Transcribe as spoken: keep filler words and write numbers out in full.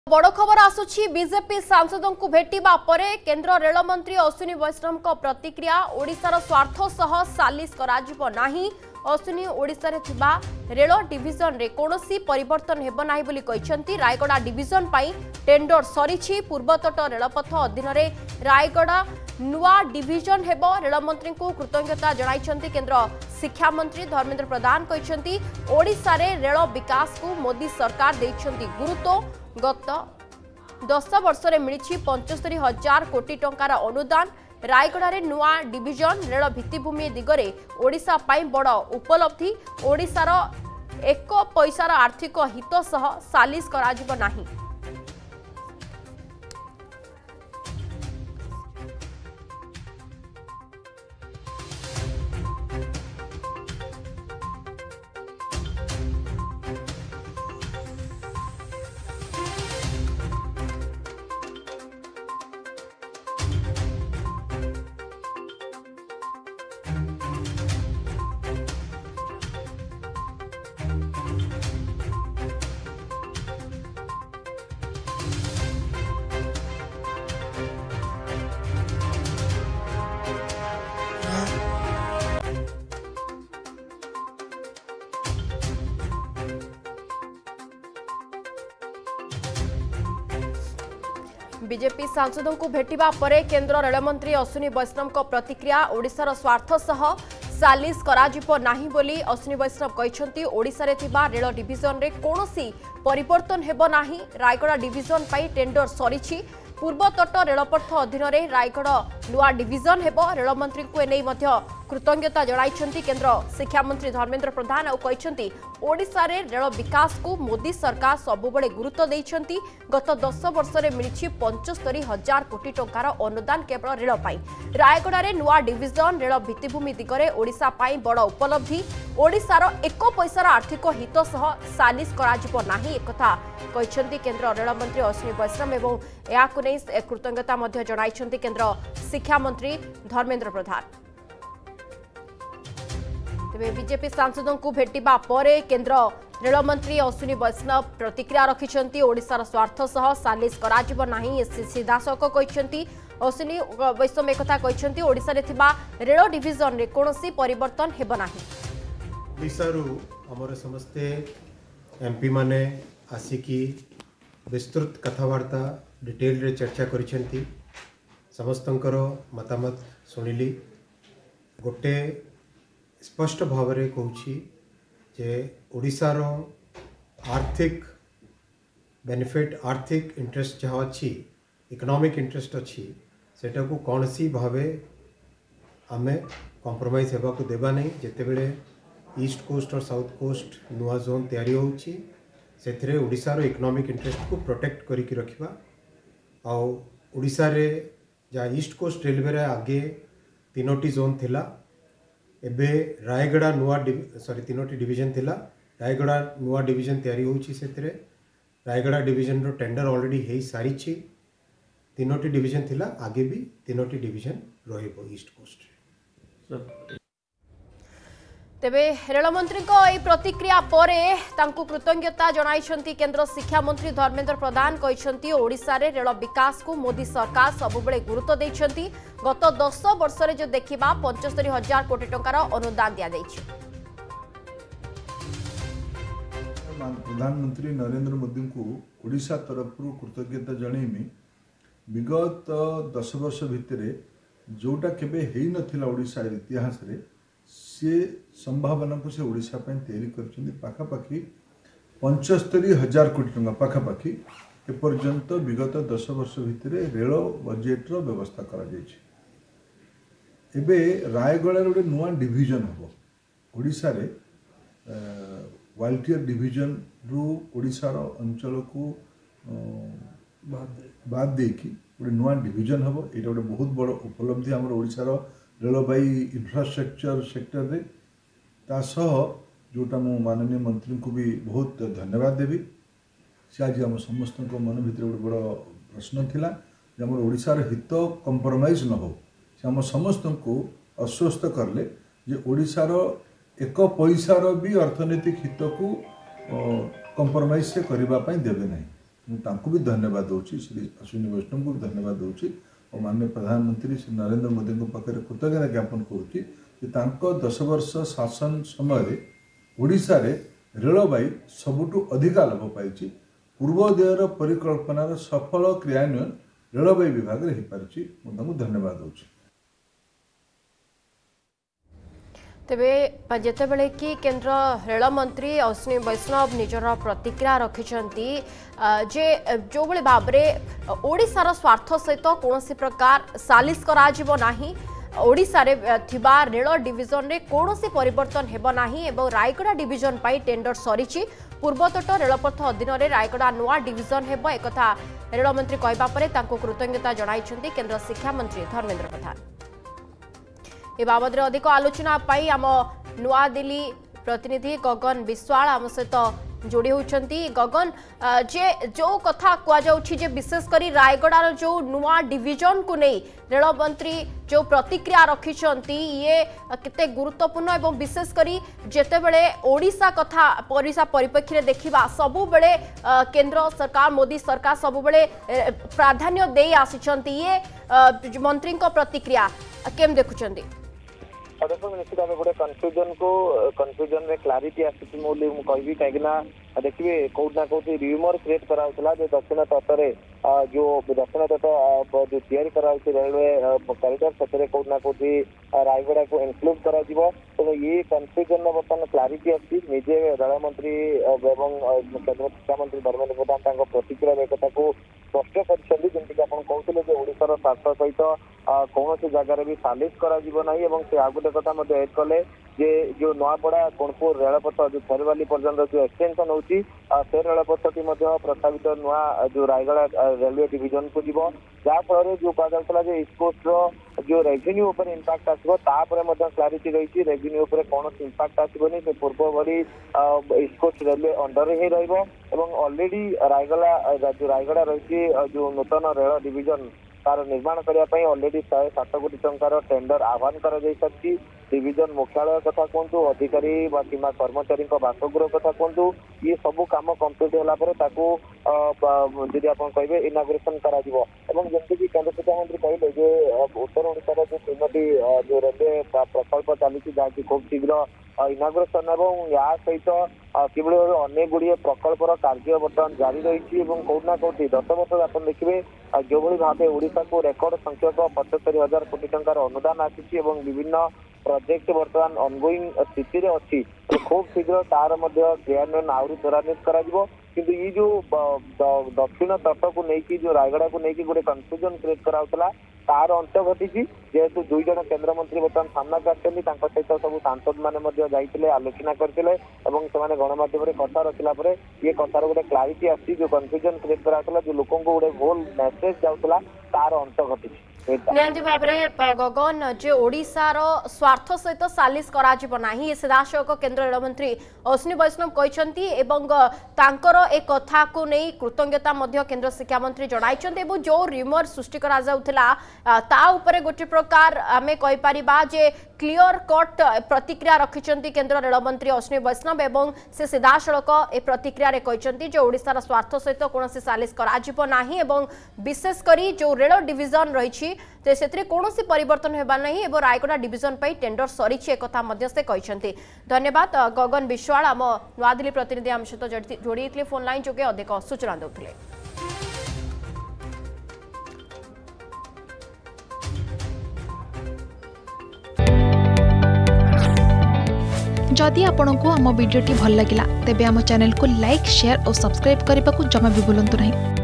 बड़ खबर आसुछि बीजेपी सांसदों को भेटिबा परे केंद्र रेल मंत्री अश्विनी वैष्णव को प्रतिक्रिया ओडिशार स्वार्थ सह सालिश कराजिबो नाही। अश्विनी ओडिशा रे थिबा रेल डिविजन रे कोनोसी परिवर्तन हेबो नाही बोली कहिसंती। रायगड़ा डिविजन पाई टेंडर सरीछि। पूर्वतट रेलपथ अधीन रे रायगड़ा नुआ डिविजन हेबो। रेल मंत्री को कृतज्ञता जणाइछंती केंद्र शिक्षा मंत्री धर्मेंद्र प्रधान कहिसंती ओडिशा रे रेल विकास को मोदी सरकार दैछंती गुरुत्व। गत दस वर्ष में मिली पंचस्तरी हजार कोटी टंकार अनुदान। रायगड़ा रे नुआ डिविजन रेल भित्तिभूमि दिगरे ओडिशा पाई बड़ उपलब्धि। ओडिशार एक पैसार आर्थिक हित सह सालिश कराजिबो नाही। बीजेपी सांसदों को भेटिबा परे केंद्र रेल मंत्री अश्विनी वैष्णव को प्रतिक्रिया ओडिशार स्वार्थ सह सालिश कराजिबो नाही बोली अश्विनी वैष्णव कहिसंती। ओडिशा रे थिबा रेल डिविजन रे कोनोसी परिवर्तन हेबो नाही। रायगड़ा डिविजन पाई टेंडर सरीछि। पूर्वतट रेलपथ अधीन रे रायगड़ नुआ डिविजन हेबो। रेल मंत्री को एनै मध्य कृतज्ञता जणाइछंती केंद्र शिक्षा मंत्री धर्मेंद्र प्रधान और कहिसंती ओडिशा रे रेल विकास को मोदी सरकार सबुबले गुरुत्व दैछंती। गत दस वर्ष में मिली पंचस्तरी हजार कोटी टंकार अनुदान केवल रेल पाई। रायगड़ा रे नुआ डिविजन रेल भित्तिभूमि दिगरे ओडिशा पाई बड़ उपलब्धि। ओडिशार एक पैसार आर्थिक हित सह सालिश कराजिबो नाही एकथा कहिसंती केंद्र रेल मंत्री अश्विनी वैष्णव एवं याकु नै कृतज्ञता मध्य जणाइछंती केंद्र शिक्षा मंत्री धर्मेंद्र प्रधान। तेबे बीजेपी सांसदों को भेटिबा परे केंद्र रेल मंत्री अश्विनी वैष्णव प्रतिक्रिया रखिछंती। ओडिशार स्वार्थ सह सालिश कराजिबो नाही सीधासख कहिसंती। अश्विनी वैष्णव एकथा कहिसंती ओडिशा रे थिबा रेल डिविजन रे कोनोसी परिवर्तन हेबो नाही। ओडिशारू हमर समस्ते एमपी माने आसिकी विस्तृत कथावार्ता डिटेल रे चर्चा करिसेंती। समस्तंकर मतामत सुनिली। गोटे स्पष्ट भाव में कहूँ जे ओडिशार आर्थिक बेनिफिट आर्थिक इंटरेस्ट जहाँ अच्छी इकोनॉमिक इंटरेस्ट अच्छी सेटा को कौन सी भावे आमे कॉम्प्रोमाइज होगा को देबा नहीं। जिते बड़े ईस्ट कोस्ट और साउथ कोस्ट नुआ जोन तैयारी होउची सेथिरे ओडिशार इकोनॉमिक इंटरेस्ट को प्रोटेक्ट करिकी रखिबा। आउ ओडिशा रे जा ईस्ट कोस्ट रेलवे रे आगे तीनोटी जोन थिला एबे रायगड़ा नुआ सॉरी तीनोटी डिवीजन थिला। रायगड़ा नुआ डिवीजन तैयारी होउची सेथिरे रायगड़ा डिवीजन रो टेंडर ऑलरेडी हे सारी छी। तीनोटी डिवीजन थिला आगे भी तीनोटी डिवीजन रहिबो ईस्ट कोस्ट। तेबे रेल मंत्री को ए प्रतिक्रिया परे तांकु कृतज्ञता जणाइछंती केंद्र शिक्षा मंत्री धर्मेंद्र प्रधान कहिसंती ओडिशा रे रेल विकास को मोदी सरकार सबुबले गुरुत्व दैछंती। गत दस वर्ष रे जो देखिबा पंचस्तरी हजार कोटी टंकार अनुदान दिया दैछि। प्रधानमंत्री नरेंद्र मोदी को ओडिशा तरफ कृतज्ञता जणैमी। विगत दस वर्ष भितर जोटा केबे हेई नथिला ओडिशा इतिहास रे से संभावना को से ओडिशा पे तैयारी करछंदी। पाखापाखि पंचस्तरी हजार कोटी टंका पाखापाखि एपर्यंत विगत दस वर्ष भितर रेल बजेट्र व्यवस्था करा जायछि। एबे रायगड़ा गोटे नुआ डिविजन हम ओडिशा रे वाल्टियर डिविजन रु ओडिशार अंचल को बाद देकी गोटे नुआ डिविजन हम। ये गोटे बहुत बड़ उपलब्धि आम ओडिशार रेलवाई इंफ्रास्ट्रक्चर सेक्टर रे। तासह जोटा मु माननीय मंत्री को भी बहुत धन्यवाद देवी। से आज आम समस्त मन भर गोटे बड़ प्रश्न थिला जे आम ओडिशार हित कंप्रोमाइज न हो। से आम समस्त को आश्वस्त करले जे ओडिशार एक पैसार भी अर्थनैतिक हित को कंप्रोमाइज से करने देवे नहीं। मुझे भी धन्यवाद दूसरी श्री अश्विनी वैष्णव को भी धन्यवाद दूसरी और माननीय प्रधानमंत्री श्री नरेंद्र मोदी पाखे कृतज्ञता ज्ञापन करुँच दस वर्ष शासन समय ओडिशा रे रेलवाई सबुठु अधिका लाभ पाई पूर्वोदयर परिकल्पनार सफल क्रियान्वयन रेलवाई विभाग में हो पारी मुझे धन्यवाद दूसरी। तेबे जितेबले कि केंद्र रेल मंत्री अश्विनी वैष्णव निजर प्रतिक्रिया रखिंट जे जो भाई भाव में ओडिशार स्वार्थ सहित कौन प्रकार सालिश करा ओडिशा रे थिबा रेल डिविजन रे कौनसी परिवर्तन हेबो नाही एवं रायगड़ा डिविजन पाई टेंडर सरीची पूर्वतट रेलपथ अधीन रे रायगड़ा नुआ डिविजन हेबो एकथा रेल मंत्री कहबा परे तांको कृतज्ञता जणाइछन्ती केंद्र शिक्षा मंत्री धर्मेंद्र प्रधान। ए बाबद अधिक आलोचना पाई आम नुआ दिल्ली प्रतिनिधि गगन विश्वाल आम सहित जोड़ी होती। गगन जे जो कथा कहुच्छी विशेषकर रायगड़ार जो नुआ डिविजन को नहीं रेल मंत्री जो प्रतिक्रिया रखिंट ये केते गुरुत्वपूर्ण एवं विशेषकर जितेबले ओडिशा कथा ओडिशा परिप्रेक्षी देखा सबु बेले केंद्र सरकार मोदी सरकार सबु बेले प्राधान्य दे आसी ये मंत्री प्रतिक्रिया केम देखुंत? देखो निश्चित भाव गोटे कन्फ्यूजन को कन्फ्यूजन में क्लारिटी आसी कहि कहीं देखिए कौटना कौटी र्यूमर क्रिएट कराला जो दक्षिण तट जो दक्षिण तट जो तैयारी रेलवे कॉरिडोर से कौटना कौटी रायगड़ा को इनक्लूड करा तेणु ये कन्फ्यूजन बर्तमान क्लारिटी आसी निजे रेल मंत्री एवं केंद्र शिक्षा मंत्री धर्मेंद्र प्रधान प्रतिक्रिया एक को स्पष्ट करमती आप कहते ओडिशार स्वार्थ सहित कौन जगार भी सालिश कर आ गोटे कथा एड कले जे जो नुआपड़ा कोणपुर रेलपथ जो फेरवाली पर्यटन जो एक्सटेंशन होती से रेलपथटी प्रस्तावित नुआ जो रायगड़ा रेलवे डिविजन को जीव जहाँफल जो कहुला इस्ट कोस्ट जो रेवेन्यू उपर इंपैक्ट आसो क्लारिटी रही रेवेन्यू उपर कौन इंपैक्ट आसोनी से पूर्व भली इस्ट कोस्ट रेलवे अंडर ही ऑलरेडी रायगड़ा जो रायगड़ा रही जो नूतन रेल डिविजन तार निर्माण करने ऑलरेडी शहे सात कोटी टंकार टेंडर आह्वान कर डिविजन मुख्यालय कथा कहतु अधिकारी किंवा कर्मचारी बासगृह कथा कहतु ये सबू कम कम्प्लीट होगापी आप कहे इनागुरेसन करमती केंद्र शिक्षा मंत्री कहले जे उत्तर ओडिशार जो तीनो जो रेलवे प्रकल्प चली जहाँकि खूब शीघ्र इनागुरेसन और या सहित किभली भाव अनेक गुड़िए प्रकल्पर कार्य बर्तमान जारी रही कौटना कौटी दस वर्ष आप देखिए जो भाव ओडिशा को रेकर्ड संख्यक पचहत्तर हजार कोटी टंकार अनुदान आसी विभिन्न प्रोजेक्ट बर्तमान ऑनगोइंग स्थिति अच्छी खूब शीघ्र तार क्रियान्वयन आहरी त्वरान्वित करा किंतु ये जो दक्षिण तट को लेकिन जो रायगड़ा को लेकिन गोटे कन्फ्यूजन क्रिएट कराला तार अंत घटी जेहेतु दुई जन केंद्र मंत्री बर्तमान सामना आसते सहित सब सांसद मैंने जाते आलोचना करते गणमाध्यम कथा रखला ये कथार गोटे क्लारिटी आसी जो कन्फ्यूजन क्रिएट कराला जो लोक गोटे भूल मेसेज जाऊला तार अंत घटी निहांती भाव में गगन जे ओडिशार स्वार्थ सहित सालिश करा सीधासख केंद्र रेल मंत्री अश्विनी वैष्णव कहते ए कथा को नहीं कृतज्ञता केंद्र शिक्षा मंत्री जणाई जो र्यूमर सृष्टि करा गोटे प्रकार आम कहीपर जे क्लियर कट प्रतिक्रिया रखिंट केंद्र रेल मंत्री अश्विनी वैष्णव एवं से सीधासख ए प्रतिक्रिया कहते जो ओडिशार स्वार्थ सहित कौन सालिश करा विशेषकर जो रेल डिविजन रही से कौन परिवर्तन होगा नहीं और रायगड़ा डिविजन पर टेंडर सरी एक से कहते। धन्यवाद गगन विश्वाल आम नुआ दिल्ली प्रतिनिधि आम सहित जोड़ी फोन लाइन जोगे अधिक सूचना देते। जदि आपंक आम भिडी भल लगा तेब आम चैनल को लाइक शेयर और सब्सक्राइब करने को जमा भी भूलु नहीं।